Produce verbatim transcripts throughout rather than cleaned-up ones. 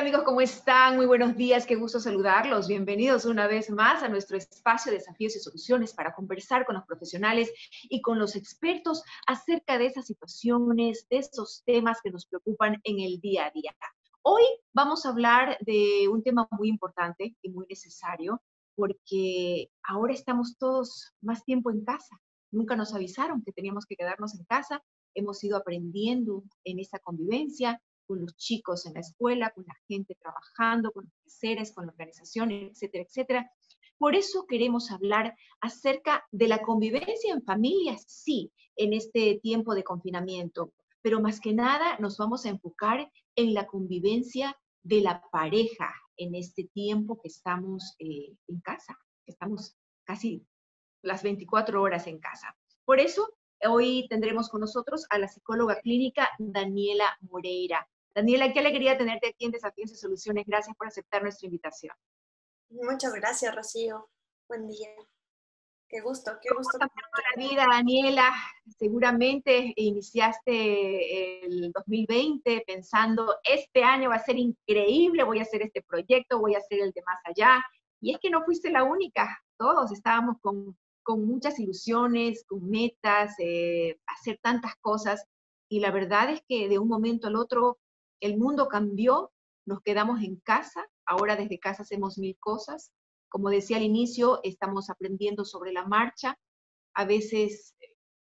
amigos? ¿Cómo están? Muy buenos días, qué gusto saludarlos. Bienvenidos una vez más a nuestro espacio de desafíos y soluciones para conversar con los profesionales y con los expertos acerca de esas situaciones, de esos temas que nos preocupan en el día a día. Hoy vamos a hablar de un tema muy importante y muy necesario porque ahora estamos todos más tiempo en casa. Nunca nos avisaron que teníamos que quedarnos en casa. Hemos ido aprendiendo en esta convivencia con los chicos en la escuela, con la gente trabajando, con los seres, con la organización, etcétera, etcétera. Por eso queremos hablar acerca de la convivencia en familia, sí, en este tiempo de confinamiento, pero más que nada nos vamos a enfocar en la convivencia de la pareja en este tiempo que estamos eh, en casa, que estamos casi las veinticuatro horas en casa. Por eso, hoy tendremos con nosotros a la psicóloga clínica Daniela Moreira. Daniela, qué alegría tenerte aquí en Desafíos y Soluciones. Gracias por aceptar nuestra invitación. Muchas gracias, Rocío. Buen día. Qué gusto, qué ¿Cómo gusto. ha cambiado la vida, Daniela? Seguramente iniciaste el dos mil veinte pensando, este año va a ser increíble, voy a hacer este proyecto, voy a hacer el de más allá. Y es que no fuiste la única. Todos estábamos con, con muchas ilusiones, con metas, eh, hacer tantas cosas. Y la verdad es que de un momento al otro el mundo cambió, nos quedamos en casa, ahora desde casa hacemos mil cosas. Como decía al inicio, estamos aprendiendo sobre la marcha. A veces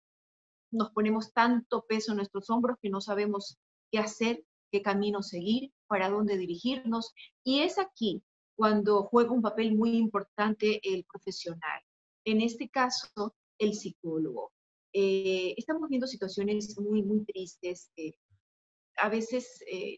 nos ponemos tanto peso en nuestros hombros que no sabemos qué hacer, qué camino seguir, para dónde dirigirnos. Y es aquí cuando juega un papel muy importante el profesional. En este caso, el psicólogo. Eh, estamos viendo situaciones muy, muy tristes. Eh, a veces eh,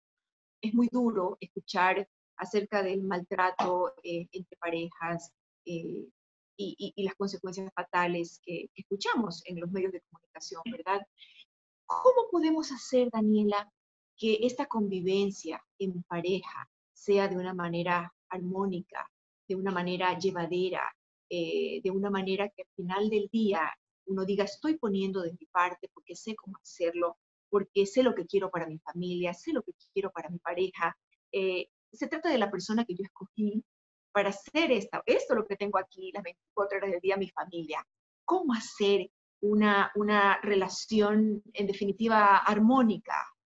es muy duro escuchar acerca del maltrato eh, entre parejas eh, y, y, y las consecuencias fatales que, que escuchamos en los medios de comunicación, ¿verdad? ¿Cómo podemos hacer, Daniela, que esta convivencia en pareja sea de una manera armónica, de una manera llevadera, eh, de una manera que al final del día uno diga, estoy poniendo de mi parte porque sé cómo hacerlo, porque sé lo que quiero para mi familia, sé lo que quiero para mi pareja? Eh, se trata de la persona que yo escogí para hacer esta, esto lo que tengo aquí, las veinticuatro horas del día, mi familia. ¿Cómo hacer una, una relación, en definitiva, armónica?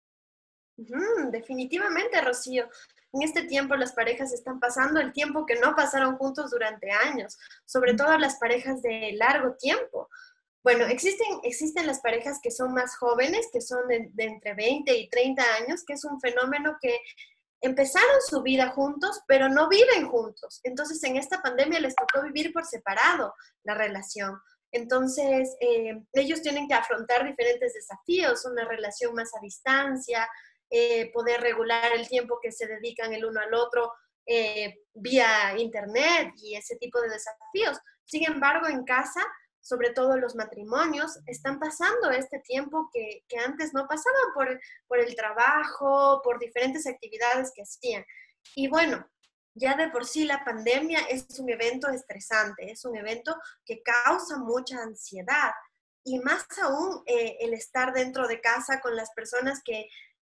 Uh-huh, definitivamente, Rocío. En este tiempo las parejas están pasando el tiempo que no pasaron juntos durante años, sobre todo las parejas de largo tiempo. Bueno, existen, existen las parejas que son más jóvenes, que son de, de entre veinte y treinta años, que es un fenómeno que empezaron su vida juntos, pero no viven juntos. Entonces, en esta pandemia les tocó vivir por separado la relación. Entonces, eh, ellos tienen que afrontar diferentes desafíos, una relación más a distancia, eh, poder regular el tiempo que se dedican el uno al otro eh, vía internet y ese tipo de desafíos. Sin embargo, en casa, sobre todo los matrimonios, están pasando este tiempo que, que antes no pasaban por, por el trabajo, por diferentes actividades que hacían. Y bueno, ya de por sí la pandemia es un evento estresante, es un evento que causa mucha ansiedad. Y más aún eh, el estar dentro de casa con las personas que,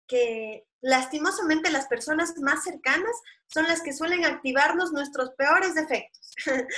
que lastimosamente las personas más cercanas son las que suelen activarnos nuestros peores defectos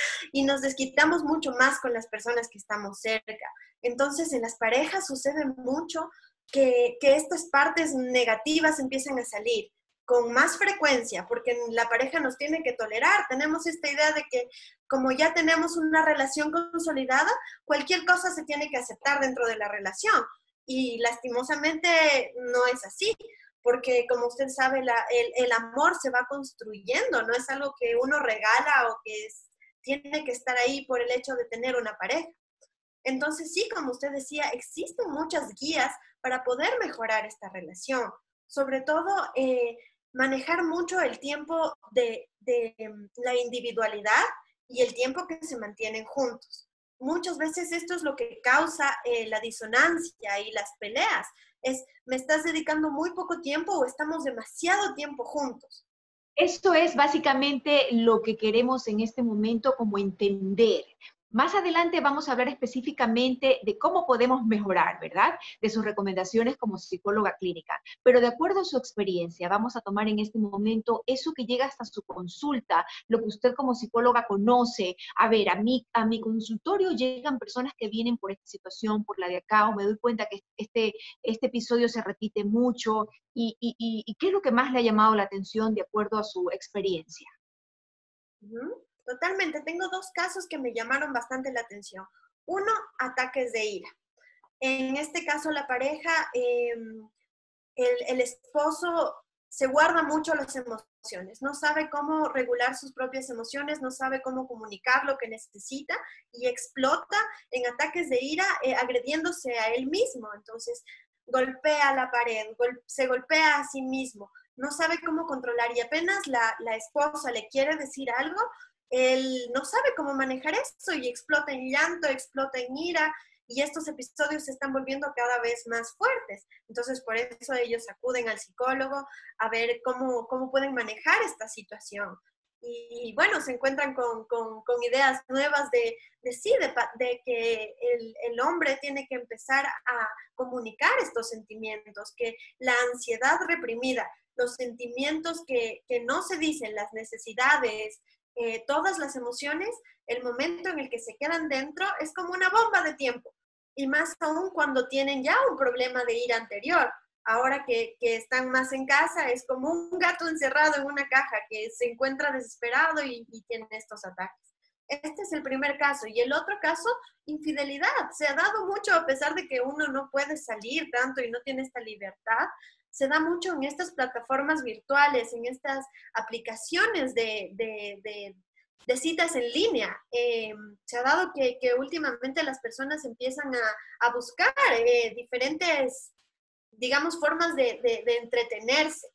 y nos desquitamos mucho más con las personas que estamos cerca. Entonces en las parejas sucede mucho que, que estas partes negativas empiezan a salir con más frecuencia, porque la pareja nos tiene que tolerar. Tenemos esta idea de que como ya tenemos una relación consolidada, cualquier cosa se tiene que aceptar dentro de la relación. Y lastimosamente no es así, porque como usted sabe, la, el, el amor se va construyendo, no es algo que uno regala o que es, tiene que estar ahí por el hecho de tener una pareja. Entonces sí, como usted decía, existen muchas guías para poder mejorar esta relación. Sobre todo, eh, manejar mucho el tiempo de, de la individualidad y el tiempo que se mantienen juntos. Muchas veces esto es lo que causa eh, la disonancia y las peleas. Es, me estás dedicando muy poco tiempo o estamos demasiado tiempo juntos. Esto es básicamente lo que queremos en este momento como entender. Más adelante vamos a hablar específicamente de cómo podemos mejorar, ¿verdad? De sus recomendaciones como psicóloga clínica. Pero de acuerdo a su experiencia, vamos a tomar en este momento eso que llega hasta su consulta, lo que usted como psicóloga conoce. A ver, a mí, a mi consultorio llegan personas que vienen por esta situación, por la de acá, o me doy cuenta que este, este episodio se repite mucho. Y, y, y, ¿Y qué es lo que más le ha llamado la atención de acuerdo a su experiencia? Ujú. Totalmente. Tengo dos casos que me llamaron bastante la atención. Uno, ataques de ira. En este caso, la pareja, eh, el, el esposo se guarda mucho las emociones, no sabe cómo regular sus propias emociones, no sabe cómo comunicar lo que necesita y explota en ataques de ira eh, agrediéndose a él mismo. Entonces, golpea la pared, gol se golpea a sí mismo, no sabe cómo controlar y apenas la, la esposa le quiere decir algo, él no sabe cómo manejar eso y explota en llanto, explota en ira, y estos episodios se están volviendo cada vez más fuertes. Entonces, por eso ellos acuden al psicólogo a ver cómo, cómo pueden manejar esta situación. Y, y bueno, se encuentran con, con, con ideas nuevas de, de sí, de, de que el, el hombre tiene que empezar a comunicar estos sentimientos, que la ansiedad reprimida, los sentimientos que, que no se dicen, las necesidades, eh, todas las emociones, el momento en el que se quedan dentro es como una bomba de tiempo. Y más aún cuando tienen ya un problema de ira anterior. Ahora que, que están más en casa, es como un gato encerrado en una caja que se encuentra desesperado y, y tiene estos ataques. Este es el primer caso. Y el otro caso, infidelidad. Se ha dado mucho, a pesar de que uno no puede salir tanto y no tiene esta libertad, se da mucho en estas plataformas virtuales, en estas aplicaciones de, de, de, de citas en línea. Eh, se ha dado que, que, últimamente las personas empiezan a, a buscar eh, diferentes, digamos, formas de, de, de entretenerse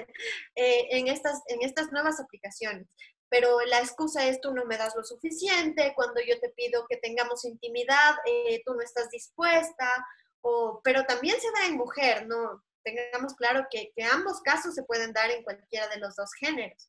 eh, en, estas, en estas nuevas aplicaciones. Pero la excusa es: tú no me das lo suficiente, cuando yo te pido que tengamos intimidad, eh, tú no estás dispuesta, o, pero también se da en mujer, ¿no? Tengamos claro que, que ambos casos se pueden dar en cualquiera de los dos géneros.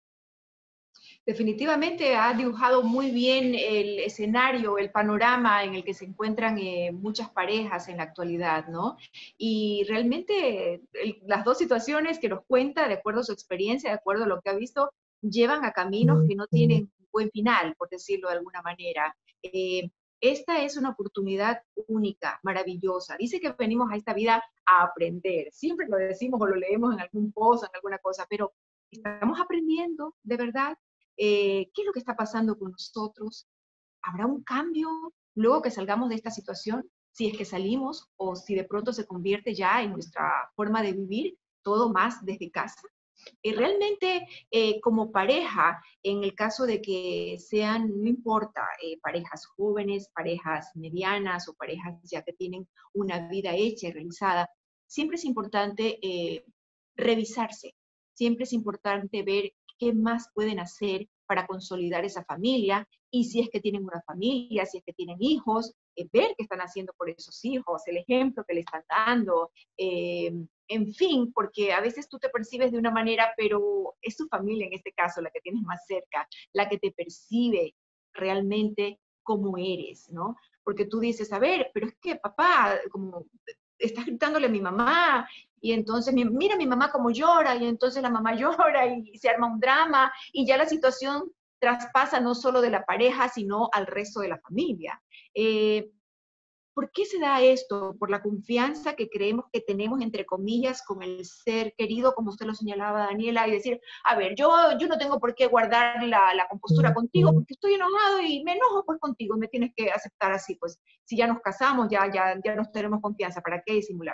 Definitivamente ha dibujado muy bien el escenario, el panorama en el que se encuentran eh, muchas parejas en la actualidad, ¿no? Y realmente el, las dos situaciones que nos cuenta, de acuerdo a su experiencia, de acuerdo a lo que ha visto, llevan a caminos que no tienen buen final, por decirlo de alguna manera. Eh, esta es una oportunidad única, maravillosa. Dice que venimos a esta vida a aprender. Siempre lo decimos o lo leemos en algún post, en alguna cosa, pero ¿estamos aprendiendo de verdad? Eh, ¿Qué es lo que está pasando con nosotros? ¿Habrá un cambio luego que salgamos de esta situación? Si es que salimos o si de pronto se convierte ya en nuestra forma de vivir, todo más desde casa. Y realmente eh, como pareja, en el caso de que sean, no importa, eh, parejas jóvenes, parejas medianas o parejas ya que tienen una vida hecha y realizada, siempre es importante eh, revisarse, siempre es importante ver qué más pueden hacer para consolidar esa familia, y si es que tienen una familia, si es que tienen hijos, eh, ver qué están haciendo por esos hijos, el ejemplo que le están dando, eh, en fin, porque a veces tú te percibes de una manera, pero es tu familia en este caso la que tienes más cerca, la que te percibe realmente como eres, ¿no? Porque tú dices, a ver, pero es que papá, como estás gritándole a mi mamá, y entonces mira a mi mamá como llora, y entonces la mamá llora y se arma un drama, y ya la situación traspasa no solo de la pareja, sino al resto de la familia. Eh, ¿Por qué se da esto? Por la confianza que creemos que tenemos, entre comillas, con el ser querido, como usted lo señalaba, Daniela, y decir, a ver, yo, yo no tengo por qué guardar la, la compostura contigo porque estoy enojado y me enojo pues contigo, y me tienes que aceptar así, pues si ya nos casamos, ya, ya, ya nos tenemos confianza, ¿para qué disimular?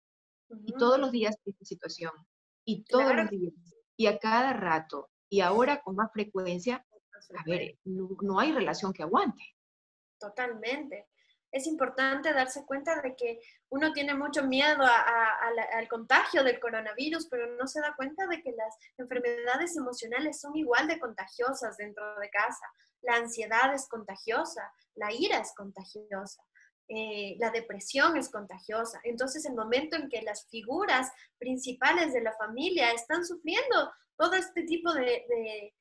Y todos los días esta situación, y todos Claro los días, y a cada rato, y ahora con más frecuencia, a ver, no, no hay relación que aguante. Totalmente. Es importante darse cuenta de que uno tiene mucho miedo a, a, a la, al contagio del coronavirus, pero no se da cuenta de que las enfermedades emocionales son igual de contagiosas dentro de casa. La ansiedad es contagiosa, la ira es contagiosa, eh, la depresión es contagiosa. Entonces, el momento en que las figuras principales de la familia están sufriendo todo este tipo de, de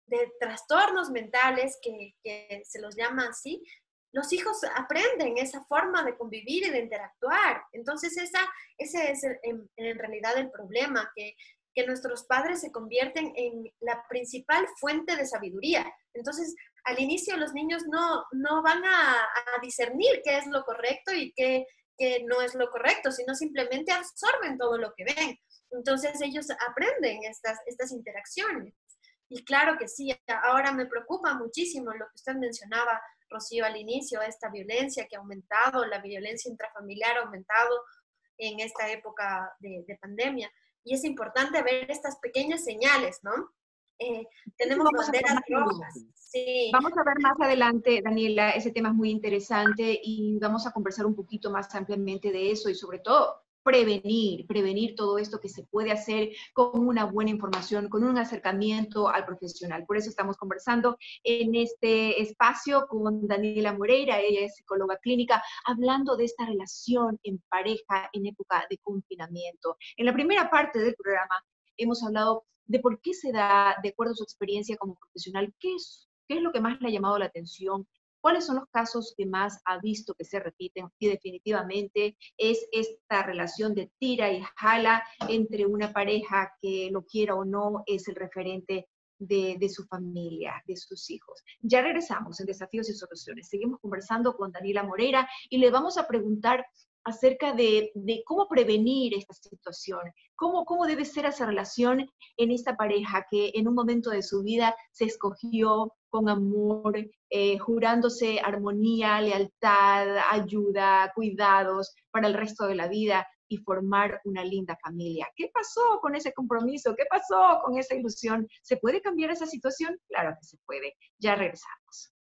de trastornos mentales, que, que se los llama así, los hijos aprenden esa forma de convivir y de interactuar. Entonces, esa, ese es el, en, en realidad el problema, que, que nuestros padres se convierten en la principal fuente de sabiduría. Entonces, al inicio los niños no, no van a, a discernir qué es lo correcto y qué, qué no es lo correcto, sino simplemente absorben todo lo que ven. Entonces, ellos aprenden estas, estas interacciones. Y claro que sí, ahora me preocupa muchísimo lo que usted mencionaba, Rocío, al inicio, esta violencia que ha aumentado, la violencia intrafamiliar ha aumentado en esta época de, de pandemia. Y es importante ver estas pequeñas señales, ¿no? Eh, tenemos Vamos banderas a rojas. Sí. Vamos a ver más adelante, Daniela, ese tema es muy interesante y vamos a conversar un poquito más ampliamente de eso y sobre todo prevenir, prevenir todo esto que se puede hacer con una buena información, con un acercamiento al profesional. Por eso estamos conversando en este espacio con Daniela Moreira, ella es psicóloga clínica, hablando de esta relación en pareja en época de confinamiento. En la primera parte del programa hemos hablado de por qué se da, de acuerdo a su experiencia como profesional, qué es, qué es lo que más le ha llamado la atención, cuáles son los casos que más ha visto que se repiten, y definitivamente es esta relación de tira y jala entre una pareja que lo quiera o no es el referente de, de su familia, de sus hijos. Ya regresamos en Desafíos y Soluciones. Seguimos conversando con Daniela Moreira y le vamos a preguntar acerca de, de cómo prevenir esta situación, cómo, cómo debe ser esa relación en esta pareja que en un momento de su vida se escogió con amor, eh, jurándose armonía, lealtad, ayuda, cuidados para el resto de la vida y formar una linda familia. ¿Qué pasó con ese compromiso? ¿Qué pasó con esa ilusión? ¿Se puede cambiar esa situación? Claro que se puede. Ya regresamos.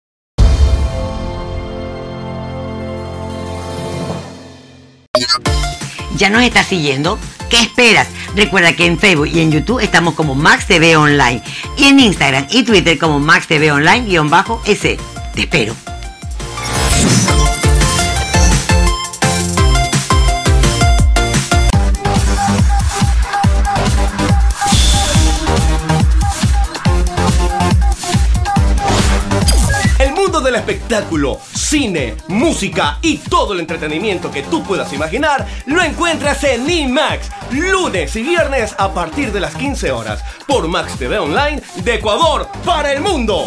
¿Ya nos estás siguiendo? ¿Qué esperas? Recuerda que en Facebook y en YouTube estamos como Max T V Online y en Instagram y Twitter como Max T V Online-S. Te espero. Del espectáculo, cine, música y todo el entretenimiento que tú puedas imaginar lo encuentras en IMAX, lunes y viernes a partir de las quince horas por Max T V Online de Ecuador para el mundo.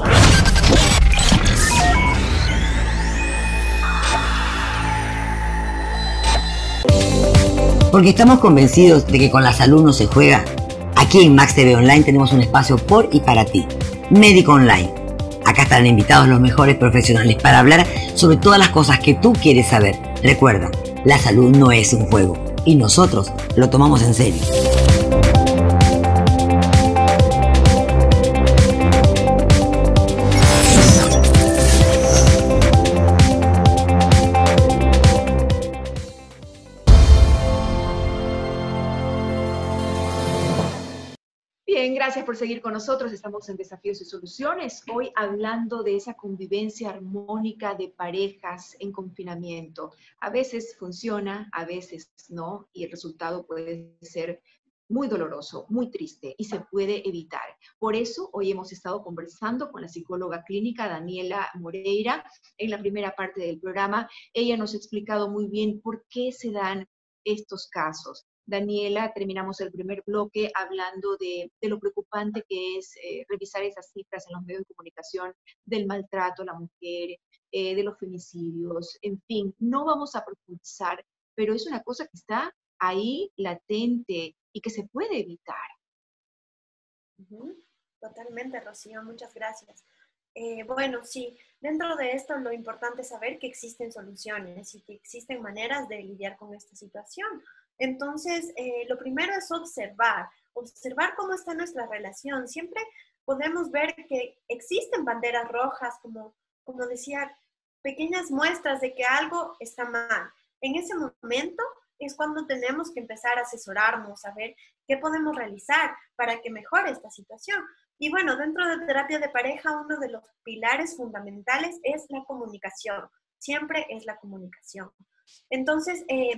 Porque estamos convencidos de que con la salud no se juega. Aquí en Max T V Online tenemos un espacio por y para ti. Médico Online. Acá estarán invitados los mejores profesionales para hablar sobre todas las cosas que tú quieres saber. Recuerda, la salud no es un juego y nosotros lo tomamos en serio. Bien, gracias por seguir con nosotros. Estamos en Desafíos y Soluciones. Hoy hablando de esa convivencia armónica de parejas en confinamiento. A veces funciona, a veces no, y el resultado puede ser muy doloroso, muy triste, y se puede evitar. Por eso hoy hemos estado conversando con la psicóloga clínica Daniela Moreira en la primera parte del programa. Ella nos ha explicado muy bien por qué se dan estos casos. Daniela, terminamos el primer bloque hablando de, de lo preocupante que es eh, revisar esas cifras en los medios de comunicación del maltrato a la mujer, eh, de los femicidios, en fin, no vamos a profundizar, pero es una cosa que está ahí latente y que se puede evitar. Uh-huh. Totalmente, Rocío, muchas gracias. Eh, bueno, sí, dentro de esto lo importante es saber que existen soluciones y que existen maneras de lidiar con esta situación. Entonces, eh, lo primero es observar, observar cómo está nuestra relación. Siempre podemos ver que existen banderas rojas, como, como decía, pequeñas muestras de que algo está mal. En ese momento es cuando tenemos que empezar a asesorarnos, a ver qué podemos realizar para que mejore esta situación. Y bueno, dentro de terapia de pareja, uno de los pilares fundamentales es la comunicación. Siempre es la comunicación. Entonces, eh,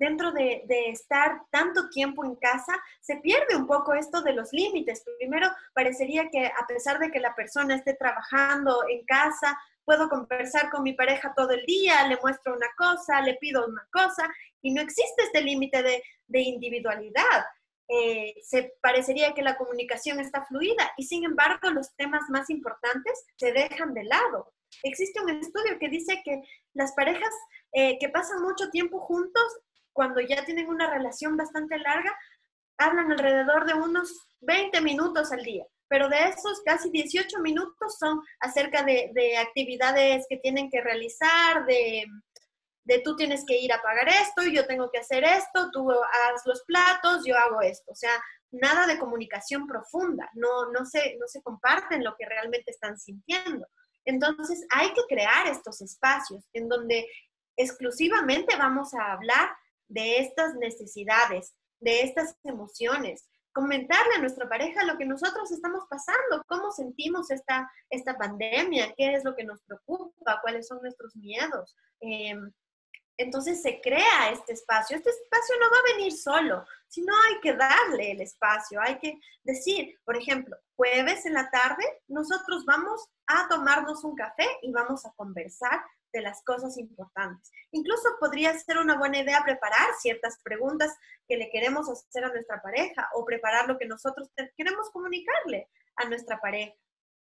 dentro de, de estar tanto tiempo en casa, se pierde un poco esto de los límites. Primero, parecería que a pesar de que la persona esté trabajando en casa, puedo conversar con mi pareja todo el día, le muestro una cosa, le pido una cosa, y no existe este límite de, de individualidad. Eh, se parecería que la comunicación está fluida y sin embargo los temas más importantes se dejan de lado. Existe un estudio que dice que las parejas eh, que pasan mucho tiempo juntos, cuando ya tienen una relación bastante larga, hablan alrededor de unos veinte minutos al día, pero de esos casi dieciocho minutos son acerca de, de actividades que tienen que realizar, de... de tú tienes que ir a pagar esto, yo tengo que hacer esto, tú haz los platos, yo hago esto. O sea, nada de comunicación profunda, no, no, se, no se comparten lo que realmente están sintiendo. Entonces, hay que crear estos espacios en donde exclusivamente vamos a hablar de estas necesidades, de estas emociones, comentarle a nuestra pareja lo que nosotros estamos pasando, cómo sentimos esta, esta pandemia, qué es lo que nos preocupa, cuáles son nuestros miedos. Eh, Entonces se crea este espacio. Este espacio no va a venir solo, sino hay que darle el espacio. Hay que decir, por ejemplo, jueves en la tarde, nosotros vamos a tomarnos un café y vamos a conversar de las cosas importantes. Incluso podría ser una buena idea preparar ciertas preguntas que le queremos hacer a nuestra pareja o preparar lo que nosotros queremos comunicarle a nuestra pareja.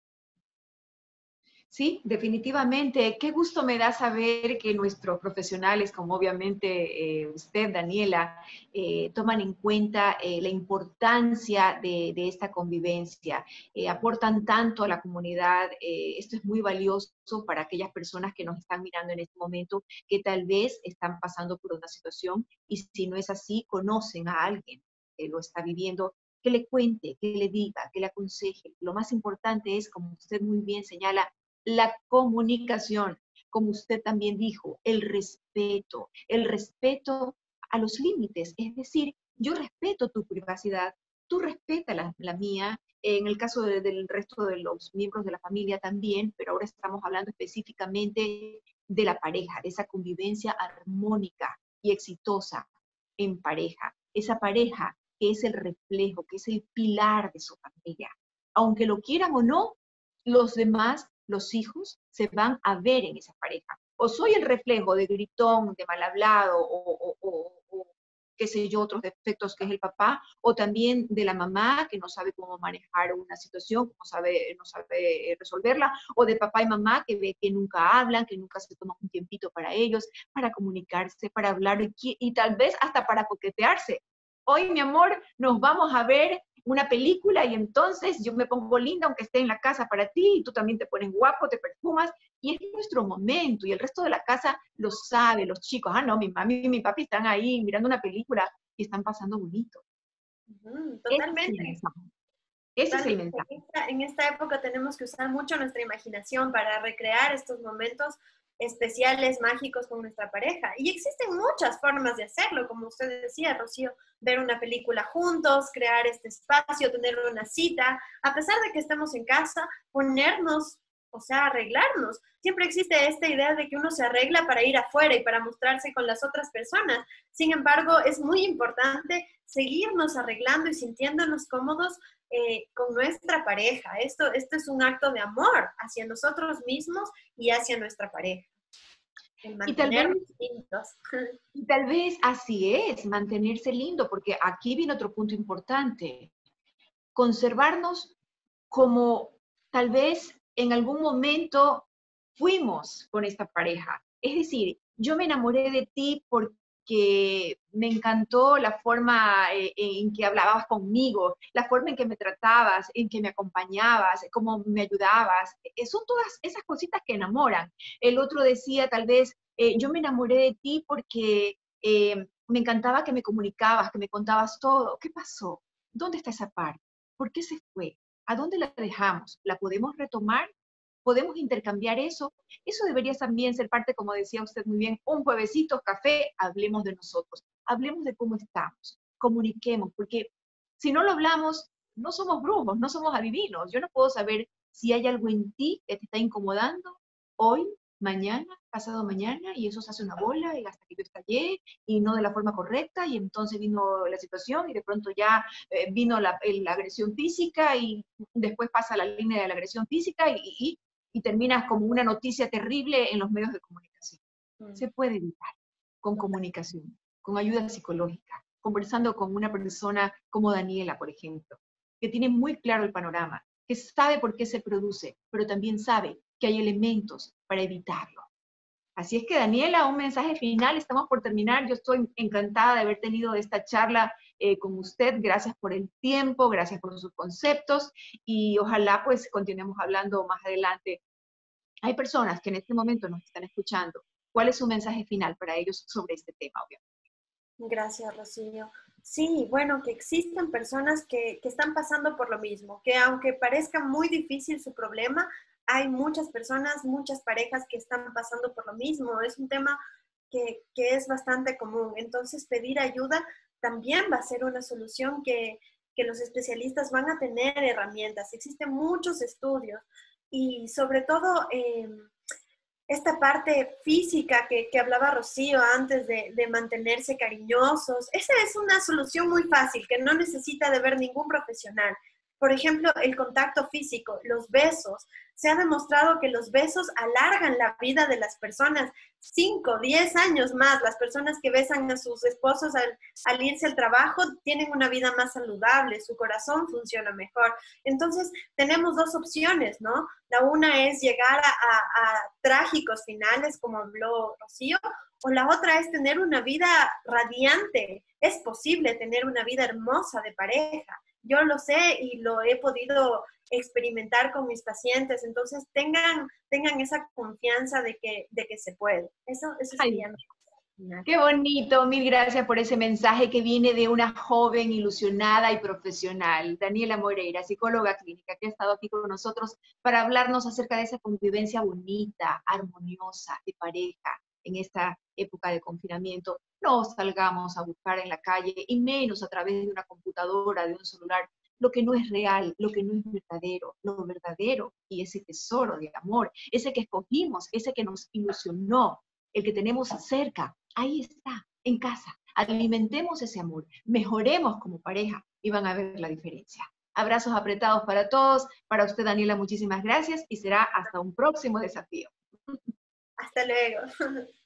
Sí, definitivamente. Qué gusto me da saber que nuestros profesionales, como obviamente eh, usted, Daniela, eh, toman en cuenta eh, la importancia de, de esta convivencia. Eh, aportan tanto a la comunidad. Eh, esto es muy valioso para aquellas personas que nos están mirando en este momento, que tal vez están pasando por una situación y si no es así, conocen a alguien que lo está viviendo, que le cuente, que le diga, que le aconseje. Lo más importante es, como usted muy bien señala, la comunicación, como usted también dijo, el respeto, el respeto a los límites, es decir, yo respeto tu privacidad, tú respetas la, la mía, en el caso de, del resto de los miembros de la familia también, pero ahora estamos hablando específicamente de la pareja, de esa convivencia armónica y exitosa en pareja, esa pareja que es el reflejo, que es el pilar de su familia. Aunque lo quieran o no, los demás, los hijos, se van a ver en esa pareja. O soy el reflejo de gritón, de mal hablado, o, o, o, o qué sé yo, otros defectos que es el papá, o también de la mamá que no sabe cómo manejar una situación, no sabe, no sabe resolverla, o de papá y mamá que ve que nunca hablan, que nunca se toman un tiempito para ellos, para comunicarse, para hablar y, y tal vez hasta para coquetearse. Hoy, mi amor, nos vamos a ver una película y entonces yo me pongo linda aunque esté en la casa para ti y tú también te pones guapo, te perfumas y es nuestro momento y el resto de la casa lo sabe, los chicos, ah no, mi mami y mi papi están ahí mirando una película y están pasando bonito. Uh-huh, totalmente. Ese es el mensaje. En esta, en esta época tenemos que usar mucho nuestra imaginación para recrear estos momentos especiales, mágicos con nuestra pareja. Y existen muchas formas de hacerlo, como usted decía, Rocío, ver una película juntos, crear este espacio, tener una cita, a pesar de que estemos en casa, ponernos, o sea, arreglarnos. Siempre existe esta idea de que uno se arregla para ir afuera y para mostrarse con las otras personas. Sin embargo, es muy importante seguirnos arreglando y sintiéndonos cómodos eh, con nuestra pareja. Esto, esto es un acto de amor hacia nosotros mismos y hacia nuestra pareja. Y tal, vez, y tal vez así es, mantenerse lindo, porque aquí viene otro punto importante. Conservarnos como tal vez en algún momento fuimos con esta pareja. Es decir, yo me enamoré de ti porque me encantó la forma en que hablabas conmigo, la forma en que me tratabas, en que me acompañabas, cómo me ayudabas. Son todas esas cositas que enamoran. El otro decía tal vez, eh, yo me enamoré de ti porque eh, me encantaba que me comunicabas, que me contabas todo. ¿Qué pasó? ¿Dónde está esa parte? ¿Por qué se fue? ¿A dónde la dejamos? ¿La podemos retomar? ¿Podemos intercambiar eso? Eso debería también ser parte, como decía usted muy bien, un juevesito, café, hablemos de nosotros, hablemos de cómo estamos, comuniquemos, porque si no lo hablamos, no somos brujos, no somos adivinos. Yo no puedo saber si hay algo en ti que te está incomodando hoy, mañana, pasado mañana, y eso se hace una bola, y hasta que yo estallé, y no de la forma correcta, y entonces vino la situación, y de pronto ya eh, vino la, la agresión física, y después pasa la línea de la agresión física, y, y, y terminas como una noticia terrible en los medios de comunicación. Mm. Se puede evitar con comunicación, con ayuda psicológica, conversando con una persona como Daniela, por ejemplo, que tiene muy claro el panorama, que sabe por qué se produce, pero también sabe que hay elementos para evitarlo. Así es que, Daniela, un mensaje final, estamos por terminar. Yo estoy encantada de haber tenido esta charla eh, con usted. Gracias por el tiempo, gracias por sus conceptos, y ojalá pues continuemos hablando más adelante. Hay personas que en este momento nos están escuchando. ¿Cuál es su mensaje final para ellos sobre este tema, obviamente? Gracias, Rocío. Sí, bueno, que existen personas que, que están pasando por lo mismo, que aunque parezca muy difícil su problema, hay muchas personas, muchas parejas que están pasando por lo mismo. Es un tema que, que es bastante común. Entonces, pedir ayuda también va a ser una solución que, que los especialistas van a tener herramientas. Existen muchos estudios y sobre todo eh, esta parte física que, que hablaba Rocío antes de, de mantenerse cariñosos. Esa es una solución muy fácil que no necesita de ver ningún profesional. Por ejemplo, el contacto físico, los besos. Se ha demostrado que los besos alargan la vida de las personas cinco, diez años más. Las personas que besan a sus esposos al, al irse al trabajo tienen una vida más saludable, su corazón funciona mejor. Entonces, tenemos dos opciones, ¿no? La una es llegar a, a, a trágicos finales, como habló Rocío, o la otra es tener una vida radiante. Es posible tener una vida hermosa de pareja. Yo lo sé y lo he podido experimentar con mis pacientes, entonces tengan, tengan esa confianza de que, de que se puede. Eso, eso sería. Qué bonito, mil gracias por ese mensaje que viene de una joven ilusionada y profesional, Daniela Moreira, psicóloga clínica, que ha estado aquí con nosotros para hablarnos acerca de esa convivencia bonita, armoniosa, de pareja en esta época de confinamiento. No salgamos a buscar en la calle, y menos a través de una computadora, de un celular, lo que no es real, lo que no es verdadero, lo verdadero y ese tesoro de amor, ese que escogimos, ese que nos ilusionó, el que tenemos cerca, ahí está, en casa. Alimentemos ese amor, mejoremos como pareja y van a ver la diferencia. Abrazos apretados para todos. Para usted, Daniela, muchísimas gracias y será hasta un próximo desafío. Hasta luego.